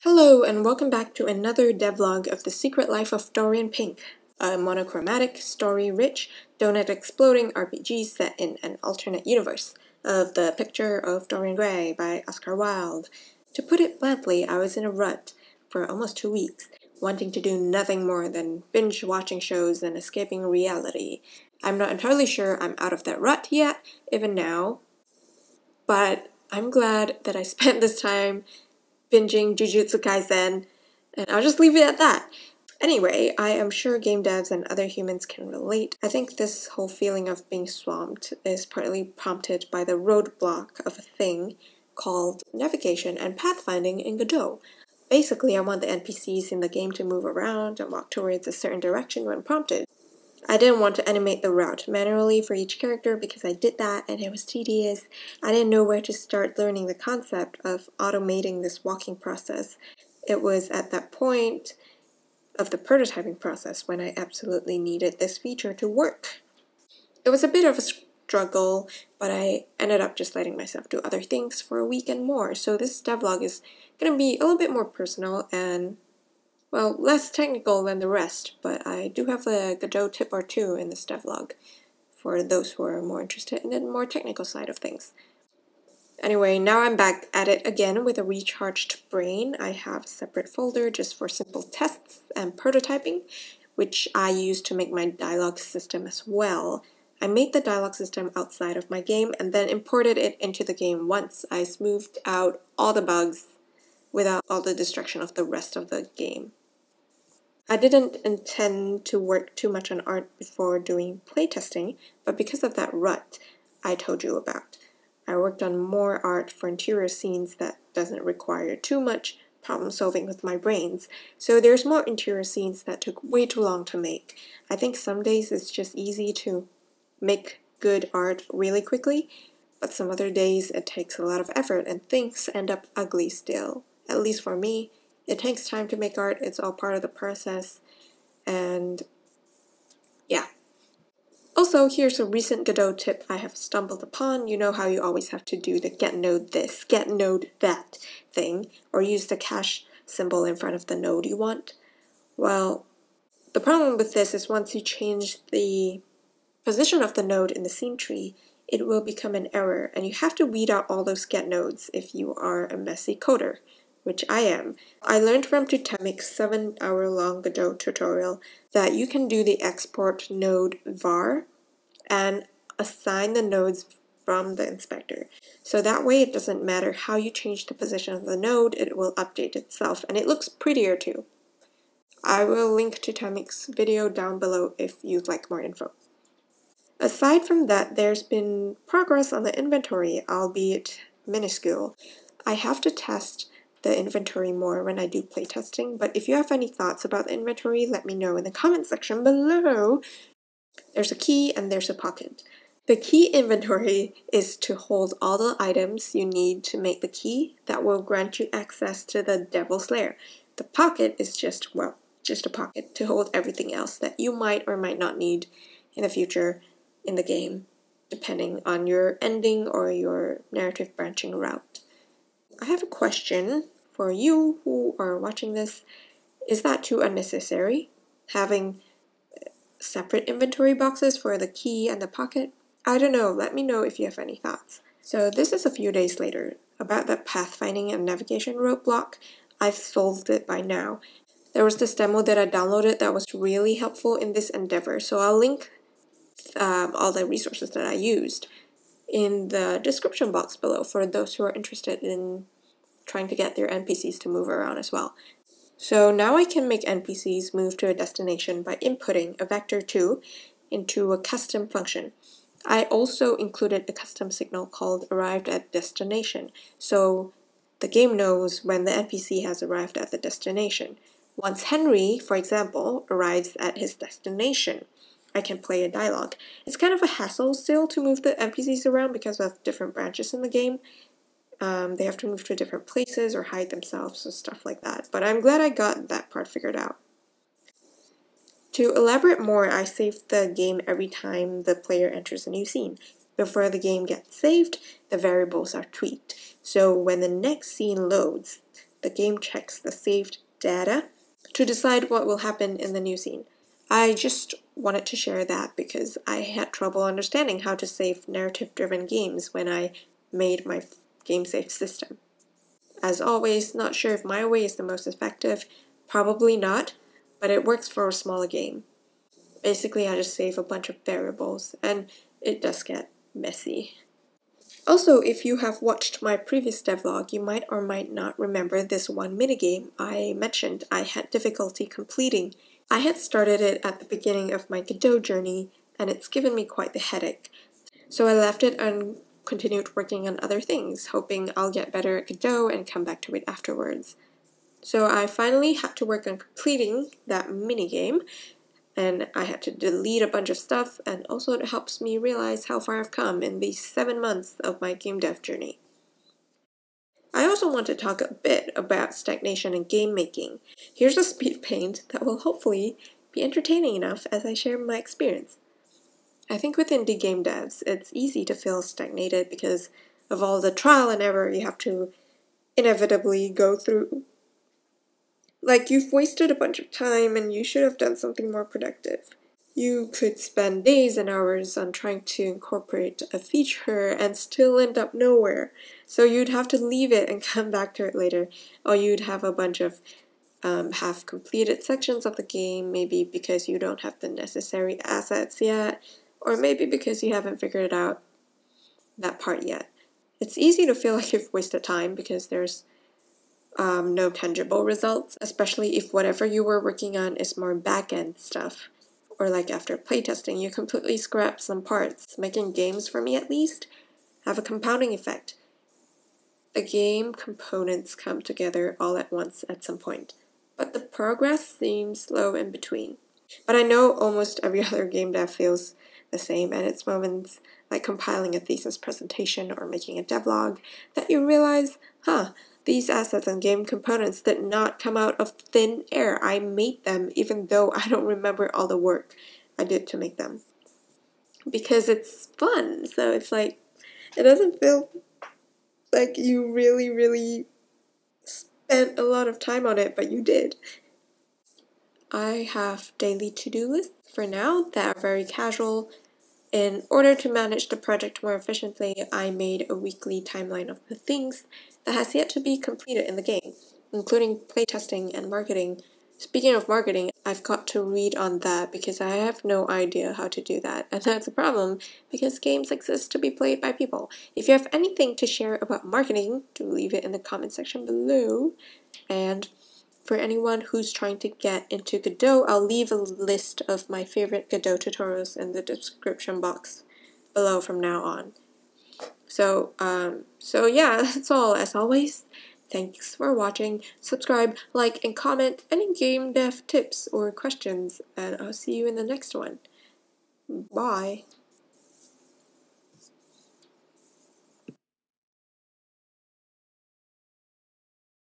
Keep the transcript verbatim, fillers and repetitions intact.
Hello and welcome back to another devlog of The Secret Life of Dorian Pink, a monochromatic, story-rich, doughnut-exploding R P G set in an alternate universe of The Picture of Dorian Gray by Oscar Wilde. To put it bluntly, I was in a rut for almost two weeks, wanting to do nothing more than binge-watching shows and escaping reality. I'm not entirely sure I'm out of that rut yet, even now, but I'm glad that I spent this time binging Jujutsu Kaisen, and I'll just leave it at that. Anyway, I am sure game devs and other humans can relate. I think this whole feeling of being swamped is partly prompted by the roadblock of a thing called navigation and pathfinding in Godot. Basically, I want the N P Cs in the game to move around and walk towards a certain direction when prompted. I didn't want to animate the route manually for each character because I did that and it was tedious. I didn't know where to start learning the concept of automating this walking process. It was at that point of the prototyping process when I absolutely needed this feature to work. It was a bit of a struggle, but I ended up just letting myself do other things for a week and more. So this devlog is going to be a little bit more personal and, well, less technical than the rest, but I do have a Godot tip or two in this devlog for those who are more interested in the more technical side of things. Anyway, now I'm back at it again with a recharged brain. I have a separate folder just for simple tests and prototyping, which I use to make my dialogue system as well. I made the dialogue system outside of my game and then imported it into the game once I smoothed out all the bugs without all the destruction of the rest of the game. I didn't intend to work too much on art before doing playtesting, but because of that rut I told you about, I worked on more art for interior scenes that doesn't require too much problem solving with my brains, so there's more interior scenes that took way too long to make. I think some days it's just easy to make good art really quickly, but some other days it takes a lot of effort and things end up ugly still. At least for me. It takes time to make art, it's all part of the process, and yeah. Also, here's a recent Godot tip I have stumbled upon. You know how you always have to do the get node this, get node that thing, or use the cache symbol in front of the node you want? Well, the problem with this is once you change the position of the node in the scene tree, it will become an error, and you have to weed out all those get nodes if you are a messy coder, which I am. I learned from Tutemic's seven hour long Godot tutorial that you can do the export node var and assign the nodes from the inspector. So that way it doesn't matter how you change the position of the node, it will update itself, and it looks prettier too. I will link Tutemic's video down below if you'd like more info. Aside from that, there's been progress on the inventory, albeit minuscule. I have to test the inventory more when I do playtesting, but if you have any thoughts about the inventory, let me know in the comment section below. There's a key and there's a pocket. The key inventory is to hold all the items you need to make the key that will grant you access to the Devil's Lair. The pocket is just, well, just a pocket to hold everything else that you might or might not need in the future in the game, depending on your ending or your narrative branching route. I have a question for you who are watching this. Is that too unnecessary? Having separate inventory boxes for the key and the pocket? I don't know, let me know if you have any thoughts. So this is a few days later. About that pathfinding and navigation roadblock, I've solved it by now. There was this demo that I downloaded that was really helpful in this endeavor, so I'll link um, all the resources that I used in the description box below for those who are interested in trying to get their N P Cs to move around as well. So now I can make N P Cs move to a destination by inputting a vector two into a custom function. I also included a custom signal called arrived at destination, so the game knows when the N P C has arrived at the destination. Once Henry, for example, arrives at his destination, I can play a dialogue. It's kind of a hassle still to move the N P Cs around because of different branches in the game. Um, they have to move to different places or hide themselves and stuff like that. But I'm glad I got that part figured out. To elaborate more, I save the game every time the player enters a new scene. Before the game gets saved, the variables are tweaked. So when the next scene loads, the game checks the saved data to decide what will happen in the new scene. I just wanted to share that because I had trouble understanding how to save narrative-driven games when I made my game save system. As always, not sure if my way is the most effective, probably not, but it works for a smaller game. Basically, I just save a bunch of variables, and it does get messy. Also, if you have watched my previous devlog, you might or might not remember this one minigame I mentioned I had difficulty completing. I had started it at the beginning of my Godot journey, and it's given me quite the headache. So I left it and continued working on other things, hoping I'll get better at Godot and come back to it afterwards. So I finally had to work on completing that minigame, and I had to delete a bunch of stuff, and also it helps me realize how far I've come in these seven months of my game dev journey. I also want to talk a bit about stagnation in game making. Here's a speed paint that will hopefully be entertaining enough as I share my experience. I think with indie game devs, it's easy to feel stagnated because of all the trial and error you have to inevitably go through. Like, you've wasted a bunch of time and you should have done something more productive. You could spend days and hours on trying to incorporate a feature and still end up nowhere. So you'd have to leave it and come back to it later. Or you'd have a bunch of um, half-completed sections of the game, maybe because you don't have the necessary assets yet, or maybe because you haven't figured out that part yet. It's easy to feel like you've wasted time because there's Um, no tangible results, especially if whatever you were working on is more back-end stuff. Or like after playtesting, you completely scrap some parts. Making games, for me at least, have a compounding effect. The game components come together all at once at some point, but the progress seems slow in between. But I know almost every other game dev feels the same, and it's moments like compiling a thesis presentation or making a devlog that you realize, huh, these assets and game components did not come out of thin air. I made them even though I don't remember all the work I did to make them. Because it's fun, so it's like, it doesn't feel like you really, really spent a lot of time on it, but you did. I have daily to-do lists for now that are very casual. In order to manage the project more efficiently, I made a weekly timeline of the things that has yet to be completed in the game, including playtesting and marketing. Speaking of marketing, I've got to read on that because I have no idea how to do that, and that's a problem because games exist to be played by people. If you have anything to share about marketing, do leave it in the comment section below. And for anyone who's trying to get into Godot, I'll leave a list of my favorite Godot tutorials in the description box below from now on. So, um, so yeah, that's all. As always, thanks for watching. Subscribe, like, and comment any game dev tips or questions, and I'll see you in the next one. Bye.